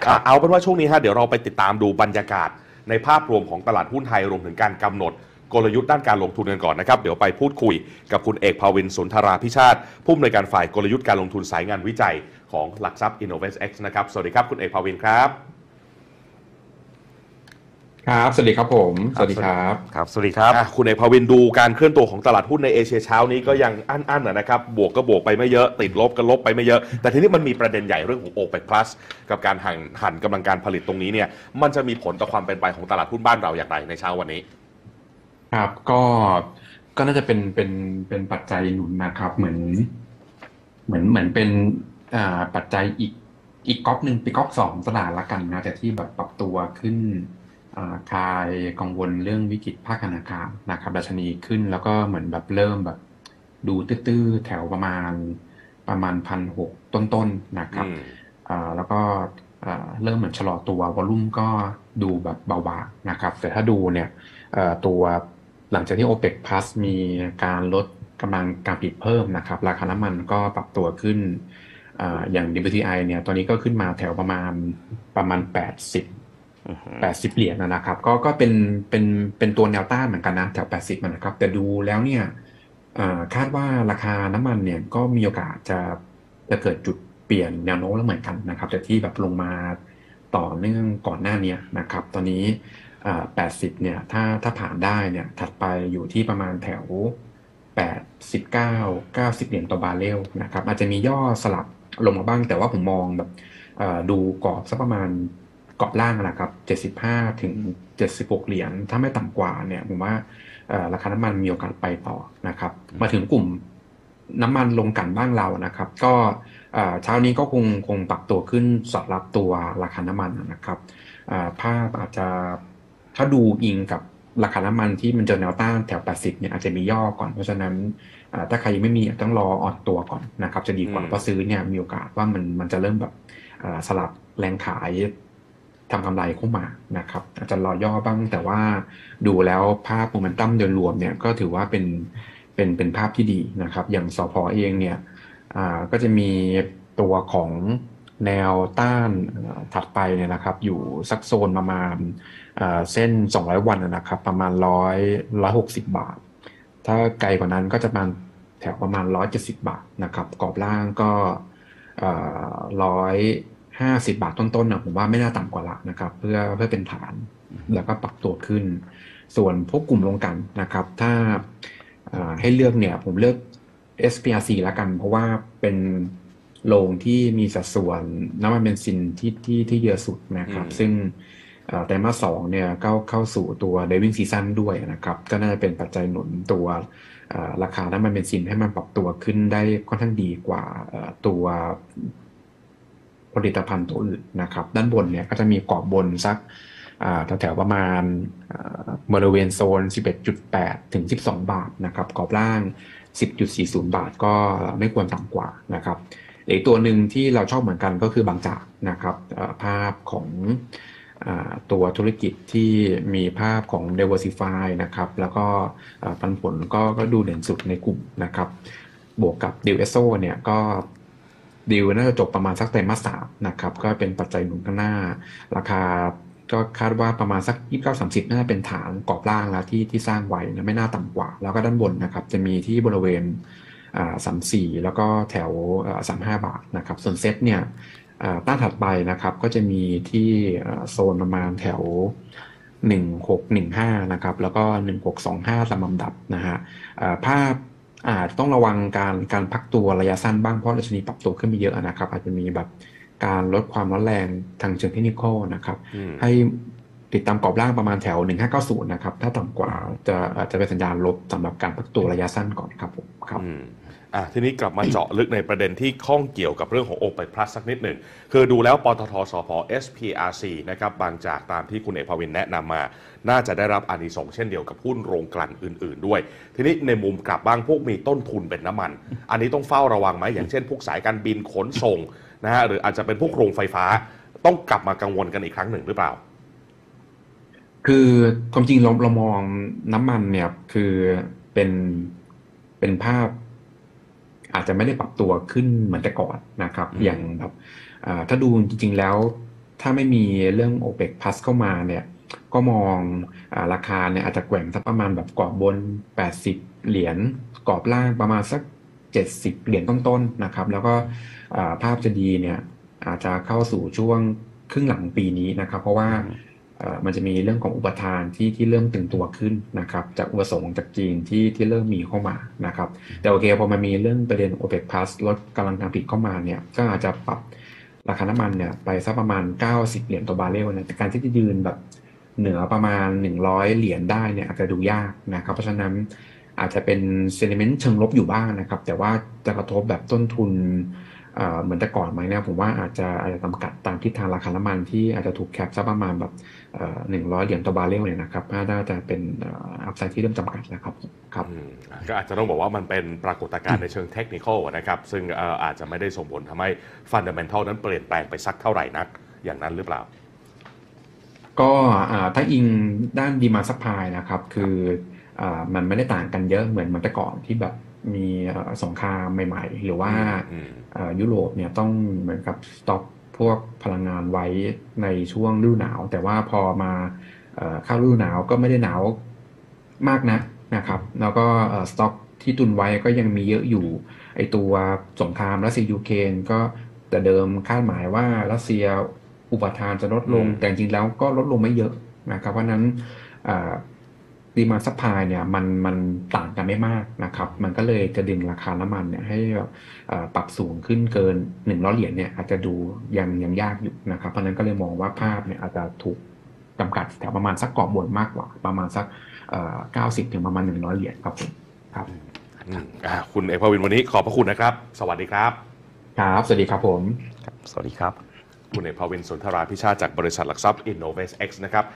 เอาเป็นว่าช่วงนี้ฮะเดี๋ยวเราไปติดตามดูบรรยากาศในภาพรวมของตลาดหุ้นไทยรวมถึงการกำหนดกลยุทธ์ด้านการลงทุนกันก่อนนะครับเดี๋ยวไปพูดคุยกับคุณเอกภาวินสุนทราพิชาติผู้อำนวยการฝ่ายกลยุทธ์การลงทุนสายงานวิจัยของหลักทรัพย์ InnovestX นะครับสวัสดีครับคุณเอกภาวินครับครับสวัสดีครับผมสวัสดีครับครับสวัสดีครับคุณเอกภาวินดูการเคลื่อนตัวของตลาดหุ้นในเอเชียเช้านี้ก็ยังอั้นนะครับบวกก็บวกไปไม่เยอะติดลบก็ลบไปไม่เยอะแต่ทีนี้มันมีประเด็นใหญ่เรื่องของ OPEC Plus กับการหั่นกำลังการผลิตตรงนี้เนี่ยมันจะมีผลต่อความเป็นไปของตลาดหุ้นบ้านเราอย่างไรในเช้าวันนี้ครับก็น่าจะเป็นปัจจัยหนุนนะครับเหมือนเป็นปัจจัยอีกก๊อกหนึ่งเป็นก๊อกสองตลาดละกันนะแต่ที่แบบปรับตัวขึ้นคลายกังวลเรื่องวิกฤตภาคธนาคารนะครับดัชนีขึ้นแล้วก็เหมือนแบบเริ่มแบบดูตื้อๆแถวประมาณ1,600ต้นๆนะครับแล้วก็เริ่มเหมือนชะลอตัววอลุ่มก็ดูแบบเบาบางนะครับแต่ถ้าดูเนี่ยตัวหลังจากที่ OPEC Plus มีการลดกำลังการผลิตเพิ่มนะครับราคาน้ำมันก็ปรับตัวขึ้นอย่าง WTI เนี่ยตอนนี้ก็ขึ้นมาแถวประมาณ80เหรียญนะครับก็เป็นตัวแนวต้านเหมือนกันนะแถว80นะครับแต่ดูแล้วเนี่ยคาดว่าราคาน้ำมันเนี่ยก็มีโอกาสจะเกิดจุดเปลี่ยนแนวโน้มแล้วเหมือนกันนะครับแต่ที่แบบลงมาต่อเนื่องก่อนหน้านี้นะครับตอนนี้80เนี่ยถ้าผ่านได้เนี่ยถัดไปอยู่ที่ประมาณแถว89-90เหรียญต่อบาร์เรลนะครับอาจจะมีย่อสลับลงมาบ้างแต่ว่าผมมองแบบดูกรอบสักประมาณกรอบล่างนะครับ75ถึง76เหรียญถ้าไม่ต่ำกว่าเนี่ยผมว่าราคาน้ำมันมีโอกาสไปต่อนะครับมาถึงกลุ่มน้ำมันลงกลั่นบ้านเรานะครับก็เช้านี้ก็คงปรับตัวขึ้นสอดรับตัวราคาน้ำมันนะครับภาพอาจจะถ้าดูอิงกับราคาน้ำมันที่มันเจอแนวต้านแถว80เนี่ยอาจจะมีย่อก่อนเพราะฉะนั้นถ้าใครยังไม่มีต้องรออ่อนตัวก่อนนะครับจะดีกว่าเพราะซื้อเนี่ยมีโอกาสว่ามันจะเริ่มแบบสลับแรงขายทำกำไรเข้ามานะครับอาจจะรอย่อบ้างแต่ว่าดูแล้วภาพโมเมนตัมโดยรวมเนี่ยก็ถือว่าเป็นภาพที่ดีนะครับอย่างสผ.เองเนี่ยก็จะมีตัวของแนวต้านถัดไปเนี่ยนะครับอยู่สักโซนประมาณเส้น200วันนะครับประมาณ160 บาทถ้าไกลกว่านั้นก็จะประมาณแถวประมาณ170 บาทนะครับกรอบล่างก็150 บาทต้นๆนะผมว่าไม่น่าต่ำกว่าละนะครับเพื่อเป็นฐานแล้วก็ปรับตัวขึ้นส่วนพวกกลุ่มลงกันนะครับถ้าให้เลือกเนี่ยผมเลือก SPRC แล้วกันเพราะว่าเป็นโรงที่มีสัดส่วนน้ำมันเบนซินที่เยอะสุดนะครับซึ่งไตรมาส 2เนี่ยเข้าสู่ตัว driving season ด้วยนะครับก็น่าจะเป็นปัจจัยหนุนตัวราคาน้ำมันเบนซินให้มันปรับตัวขึ้นได้ค่อนข้างดีกว่าตัวผลิตภัณฑ์ตัวอื่นนะครับด้านบนเนี่ยก็จะมีกรอบบนสักแถวประมาณบริเวณโซน 11.8 ถึง 12 บาทนะครับกรอบล่าง 10.40 บาทก็ไม่ควรต่ำกว่านะครับอีกตัวหนึ่งที่เราชอบเหมือนกันก็คือบางจากนะครับภาพของตัวธุรกิจที่มีภาพของ diversify นะครับแล้วก็ปันผลก็ดูเด่นสุดในกลุ่มนะครับบวกกับดิวเอสโซเนี่ยก็ดีลน่าจะจบประมาณสักไตรมาส 3นะครับก็เป็นปัจจัยหนุนข้างหน้าราคาก็คาดว่าประมาณสัก29-30น่าจะเป็นฐานกรอบล่างแล้วที่สร้างไว้นะไม่น่าต่ำกว่าแล้วก็ด้านบนนะครับจะมีที่บริเวณ34แล้วก็แถว35 บาทนะครับส่วนเซ็ตเนี่ยต้านถัดไปนะครับก็จะมีที่โซนประมาณแถว1615นะครับแล้วก็1625ตามลำดับนะฮะภาพอาจต้องระวังการพักตัวระยะสั้นบ้างเพราะดัชนีปรับตัวขึ้นไปเยอะนะครับอาจจะมีแบบการลดความร้อนแรงทางเชิงเทคนิคอลนะครับให้ติดตามกรอบล่างประมาณแถว1590นะครับถ้าต่ำกว่าจะเป็นสัญญาณลบสำหรับการพักตัวระยะสั้นก่อนครับผมครับทีนี้กลับมาเจาะลึกในประเด็นที่ข้องเกี่ยวกับเรื่องของ OPEC Plus สักนิดหนึ่งคือดูแล้วปตท.สผ. SPRC นะครับบางจากตามที่คุณเอกภาวินแนะนำมาน่าจะได้รับอานิสงส์เช่นเดียวกับหุ้นโรงกลั่นอื่นๆด้วยทีนี้ในมุมกลับบ้างพวกมีต้นทุนเป็นน้ำมันอันนี้ต้องเฝ้าระวังไหมอย่างเช่นพวกสายการบินขนส่งนะฮะหรืออาจจะเป็นพวกโรงไฟฟ้าต้องกลับมากังวลกันอีกครั้งหนึ่งหรือเปล่าคือความจริงเรามองน้ำมันเนี่ยคือเป็นภาพอาจจะไม่ได้ปรับตัวขึ้นเหมือนแต่ก่อนนะครับอย่างแบบถ้าดูจริงๆแล้วถ้าไม่มีเรื่อง OPEC Plus เข้ามาเนี่ยก็มองราคาเนี่ยอาจจะแกว่งสักประมาณแบบกรอบบน80เหรียญกรอบล่างประมาณสัก70เหรียญต้นๆนะครับแล้วก็ภาพจะดีเนี่ยอาจจะเข้าสู่ช่วงครึ่งหลังปีนี้นะครับเพราะว่ามันจะมีเรื่องของอุปทานที่เริ่มตึงตัวขึ้นนะครับจากอุปสงค์จากจีนที่เริ่มมีเข้ามานะครับแต่โอเคพอมันมีเรื่องประเด็น OPEC Plus ลดกำลังการผลิตเข้ามาเนี่ยก็อาจจะปรับราคาน้ำมันเนี่ยไปสักประมาณ90เหรียญต่อบาร์เรลนะแต่การที่จะยืนแบบเหนือประมาณ100เหรียญได้เนี่ยอาจจะดูยากนะครับเพราะฉะนั้นอาจจะเป็นเซนิเมนต์เชิงลบอยู่บ้างนะครับแต่ว่าจะกระทบแบบต้นทุนเหมือนแต่ก่อนไหมเนี่ยผมว่าอาจจะจำกัดตามทิศทางราคาน้ำมันที่อาจจะถูกแคปสักประมาณแบบ100เหรียญต่อบาร์เรลเนี่ยนะครับน่าจะเป็นอัพไซด์ที่เริ่มจำกัดแล้วครับครับก็อาจจะต้องบอกว่ามันเป็นปรากฏการณ์ในเชิงเทคนิคอลนะครับซึ่งอาจจะไม่ได้ส่งผลทำให้ฟันดัมเมนทัลนั้นเปลี่ยนแปลงไปสักเท่าไหร่นักอย่างนั้นหรือเปล่าก็ถ้าอิงด้านดีมาซัพพลายนะครับคือมันไม่ได้ต่างกันเยอะเหมือนแต่ก่อนที่แบบมีสงครามใหม่ๆหรือว่ายุโรปเนี่ยต้องเหมือนกับสต็อกพวกพลังงานไว้ในช่วงฤดูหนาวแต่ว่าพอมาเข้าฤดูหนาวก็ไม่ได้หนาวมากนะนะครับแล้วก็สต็อกที่ตุนไว้ก็ยังมีเยอะอยู่ไอตัวสงครามรัสเซียยูเครนก็แต่เดิมคาดหมายว่ารัสเซียอุปทานจะลดลงแต่จริงๆแล้วก็ลดลงไม่เยอะนะครับเพราะนั้นดีมาซัพพลายเนี่ยมันต่างกันไม่มากนะครับมันก็เลยจะดึงราคาน้ำมันเนี่ยให้แบบปรับสูงขึ้นเกิน100เหรียญเนี่ยอาจจะดูยังยากอยู่นะครับเพราะนั้นก็เลยมองว่าภาพเนี่ยอาจจะถูกจำกัดแถวประมาณสักกรอบบนมากกว่าประมาณสัก90ถึงประมาณ100เหรียญครับผมครับคุณเอกภวินวันนี้ขอบพระคุณนะครับสวัสดีครับครับสวัสดีครับผมสวัสดีครับคุณเอกภวินสุนทราพิชาติจากบริษัทหลักทรัพย์ Innovate X นะครับ